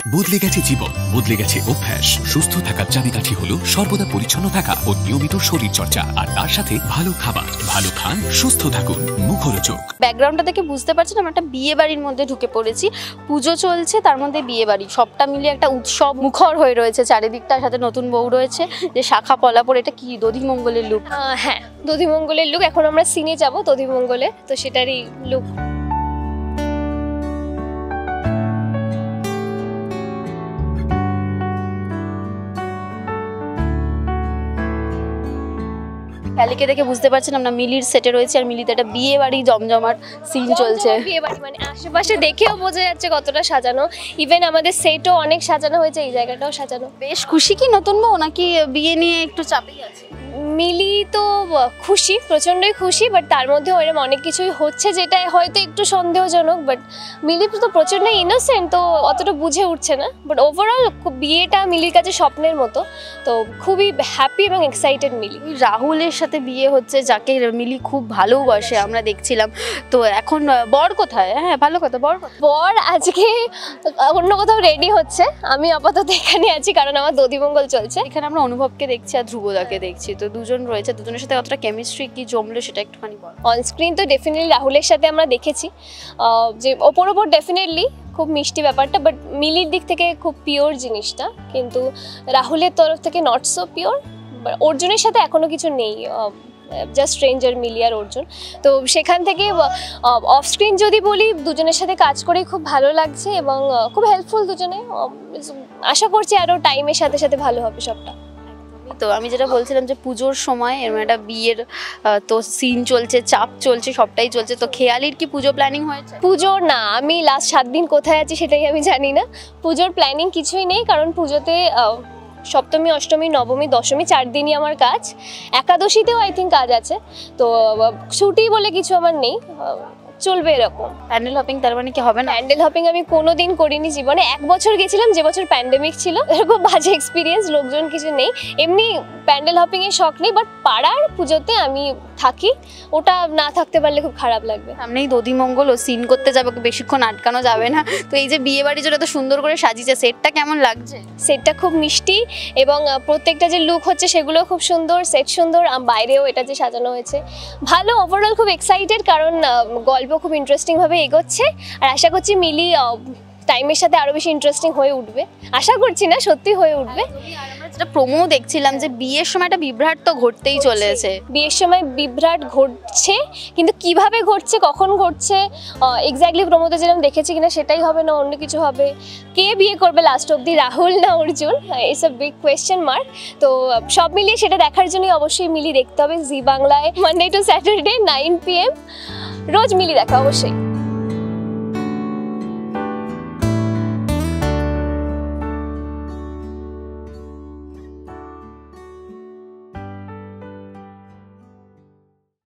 বদলে গেছে জীবন, বদলে গেছে অভ্যাস। সুস্থ থাকার চাবিকাঠি হলো সর্বদা পরিচ্ছন্ন থাকা ও নিয়মিত শরীর চর্চা, আর তার সাথে ভালো খাবার। ভালো খান, সুস্থ থাকুন, মুখরোচক। ব্যাকগ্রাউন্ডটা দেখে বুঝতে পারছেন আমরা একটা বিয়ে বাড়ির মধ্যে ঢুকে পড়েছি। পুজো চলছে, তার মধ্যে বিয়ে বাড়ি, সবটা মিলিয়ে একটা উৎসব মুখর হয়ে রয়েছে চারিদিকটার। সাথে নতুন বউ রয়েছে, যে শাখা পলা পরে, এটা কি দধিমঙ্গলের লুক? হ্যাঁ, দধিমঙ্গলের লুক। এখন আমরা সিনে যাব দধিমঙ্গলে, তো সেটারই লুক। ক্যালিকে দেখে বুঝতে পারছেন আমরা মিলির সেটে রয়েছে, আর মিলিতে একটা বিয়ে বাড়ি জমজমাট সিন চলছে। বিয়ে বাড়ি মানে আশেপাশে দেখেও বোঝা যাচ্ছে কতটা সাজানো। ইভেন আমাদের সেটও অনেক সাজানো হয়েছে, এই জায়গাটাও সাজানো। বেশ খুশি কি নতুন বউ, নাকি বিয়ে নিয়ে একটু চাপেই আছে? মিলি তো খুশি, প্রচণ্ডই খুশি, বাট তার মধ্যে ওরকম অনেক কিছুই হচ্ছে যেটা হয়তো একটু সন্দেহজনক। বাট মিলি তো প্রচণ্ড ইনোসেন্ট, তো অতটা বুঝে উঠছে না। বাট ওভারঅল বিয়েটা মিলির কাছে স্বপ্নের মতো, তো খুবই হ্যাপি এবং এক্সাইটেড মিলি। রাহুলের সাথে বিয়ে হচ্ছে, যাকে মিলি খুব ভালোবাসে আমরা দেখছিলাম। তো এখন বর কোথায়? হ্যাঁ, ভালো কথা। বর আজকে অন্য কোথাও রেডি হচ্ছে, আমি আপাতত এখানে আছি কারণ আমার দধিমঙ্গল চলছে। এখানে আমরা অনুভবকে দেখছি আর ধ্রুবদাকে দেখছি, তো দুজন রয়েছে, দুজনের সাথে কতটা কেমিস্ট্রি কি জমলো সেটা একটুখানি বল। অন স্ক্রিন তো ডেফিনেটলি রাহুলের সাথে আমরা দেখেছি যে ওপর ডেফিনেটলি খুব মিষ্টি ব্যাপারটা, বাট মিলির দিক থেকে খুব পিওর জিনিসটা, কিন্তু রাহুলের তরফ থেকে নট সো পিওর। অর্জুনের সাথে এখনো কিছু নেই, জাস্ট স্ট্রেঞ্জার মিলি আর অর্জুন। তো সেখান থেকে অফ স্ক্রিন যদি বলি, দুজনের সাথে কাজ করে খুব ভালো লাগছে এবং খুব হেল্পফুল দুজনে। আশা করছি আরও টাইমের সাথে সাথে ভালো হবে সবটা। তো আমি যেটা বলছিলাম যে পুজোর সময় এরকম একটা বিয়ের তো সিন চলছে, চাপ চলছে, সবটাই চলছে। তো খেয়ালির কি পুজো প্ল্যানিং হয়েছে? পুজোর না, আমি লাস্ট 7 দিন কোথায় আছি সেটাই আমি জানি না। পুজোর প্ল্যানিং কিছুই নেই, কারণ পুজোতে সপ্তমী, অষ্টমী, নবমী, দশমী 4 দিনই আমার কাজ। একাদশীতেও আই থিঙ্ক কাজ আছে, তো ছুটি বলে কিছু আমার নেই, চলবে এরকম। প্যান্ডেল হপিং তার মানে কি হবে না? প্যান্ডেল হপিং আমি কোনোদিন করিনি জীবনে। 1 বছর গেছিলাম, যে বছর প্যান্ডেমিক ছিল, এরকম বাজে এক্সপিরিয়েন্স, লোকজন কিছু নেই। এমনি প্যান্ডেল হপিং এর শখ নেই, বাট পাড়ার পুজোতে আমি থাকি, ওটা না থাকতে পারলে খুব খারাপ লাগবে। সামনেই দধিমঙ্গল, ও সিন করতে যাবে, বেশিক্ষণ আটকানো যাবে না। তো এই যে বিয়ে বাড়ি যেটা তো সুন্দর করে সাজিয়েছে, সেটটা কেমন লাগছে? সেটটা খুব মিষ্টি এবং প্রত্যেকটা যে লুক হচ্ছে সেগুলো খুব সুন্দর, সেট সুন্দর, বাইরেও এটা যে সাজানো হয়েছে ভালো। ওভারঅল খুব এক্সাইটেড, কারণ গল্প খুব ইন্টারেস্টিংভাবে এগোচ্ছে, আর আশা করছি মিলি টাইমের সাথে আরো বেশি ইন্টারেস্টিং হয়ে উঠবে। আশা করছি না, সত্যি হয়ে উঠবে। যেটা প্রোমো দেখছিলাম যে বিয়ের সময় একটা বিভ্রাট তো ঘটতেই চলেছে। বিয়ের সময় বিভ্রাট ঘটছে, কিন্তু কিভাবে ঘটছে, কখন ঘটছে, এক্স্যাক্টলি প্রোমোতে যেরকম দেখেছি কিনা সেটাই হবে, না অন্য কিছু হবে। কে বিয়ে করবে লাস্ট অব্দি, রাহুল না Arjun, it's a big question mark. তো সব মিলিয়ে সেটা দেখার জন্যই অবশ্যই মিলি দেখতে হবে জি বাংলায়, মানডে টু স্যাটারডে 9 PM রোজ মিলি দেখা অবশ্যই।